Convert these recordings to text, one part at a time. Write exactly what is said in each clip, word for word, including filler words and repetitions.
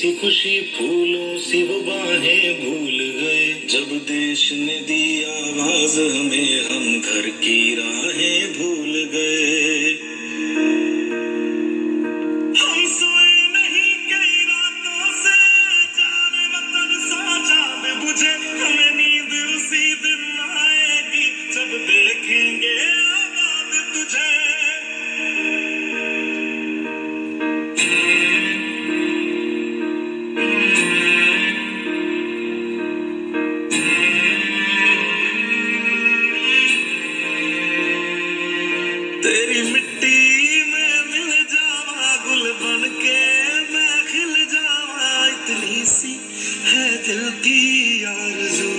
सी खुशी फूलों सी वो बाहें भूल गए, जब देश ने दी आवाज हमें हम घर की राहें भूल गए। हम सोए नहीं कई रातों से, जाने वतन साजा में बुझे, हमें नींद उसी दिन आएगी जब देखेंगे आबाद तुझे। तेरी मिट्टी में मिल जावा गुल बनके मैं खिल जावा, इतनी सी है दिल की आरज़ू।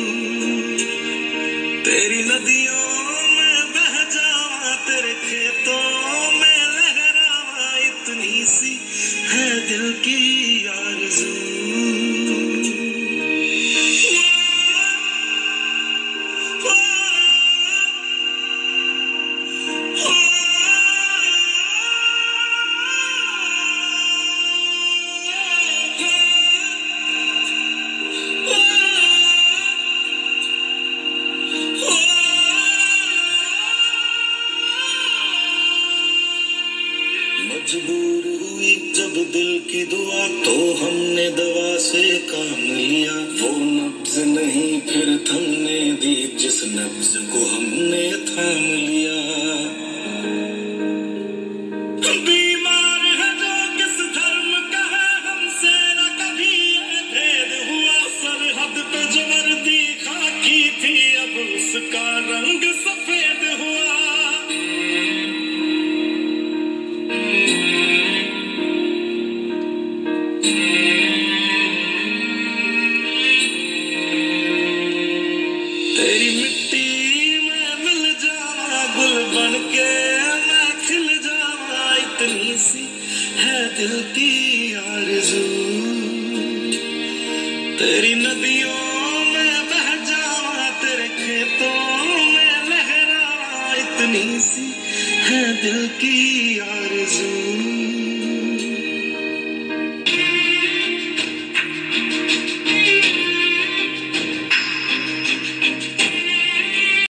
तेरी नदियों में बह जावा, तेरे खेतों में लहरावा, इतनी सी है दिल की आरज़ू। मजबूर हुई जब दिल की दुआ, तो हमने दवा से काम लिया। वो नब्ज नहीं फिर थमने दी, जिस नब्ज को हमने थाम लिया। बीमार है जो किस धर्म का है, हमसे न कभी ये भेद हुआ। सरहद पे जो वर्दी खाकी थी, अब उसका रंग सफेद हुआ। तेरी मिट्टी में मिल जावा गुल बनके मैं खिल जावा, इतनी सी है दिल की आरज़ू। तेरी नदियों में बह जावा, तेरे खेतों में लहरावा, इतनी सी है दिल की आरज़ू।